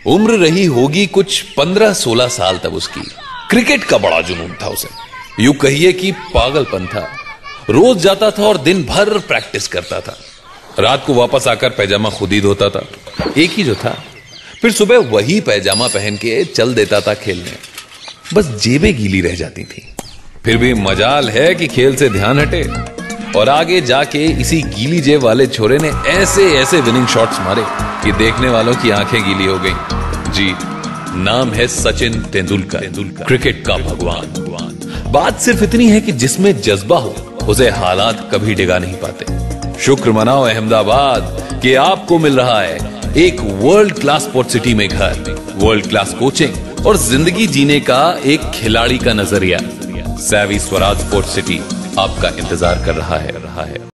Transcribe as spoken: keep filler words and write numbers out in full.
उम्र रही होगी कुछ पंद्रह सोलह साल तब उसकी। क्रिकेट का बड़ा जुनून था उसे, यूं कहिए कि पागलपन था। रोज जाता था और दिन भर प्रैक्टिस करता था। रात को वापस आकर पैजामा खुद ही धोता था, एक ही जो था। फिर सुबह वही पैजामा पहन के चल देता था खेलने। बस जेबें गीली रह जाती थी। फिर भी मजाल है कि खेल से ध्यान हटे और आगे जाके इसी गीली जेब वाले छोरे ने ऐसे ऐसे विनिंग शॉट्स मारे कि देखने वालों की आंखें गीली हो गईं। जी, नाम है सचिन तेंदुलकर, क्रिकेट का भगवान। बात सिर्फ इतनी है कि जिसमें जज्बा हो उसे हालात कभी डिगा नहीं पाते। शुक्र मनाओ अहमदाबाद कि आपको मिल रहा है एक वर्ल्ड क्लास स्पोर्ट्स सिटी में घर, वर्ल्ड क्लास कोचिंग और जिंदगी जीने का एक खिलाड़ी का नजरिया। सैवी स्वराज स्पोर्ट्स सिटी आपका इंतजार कर रहा है रहा है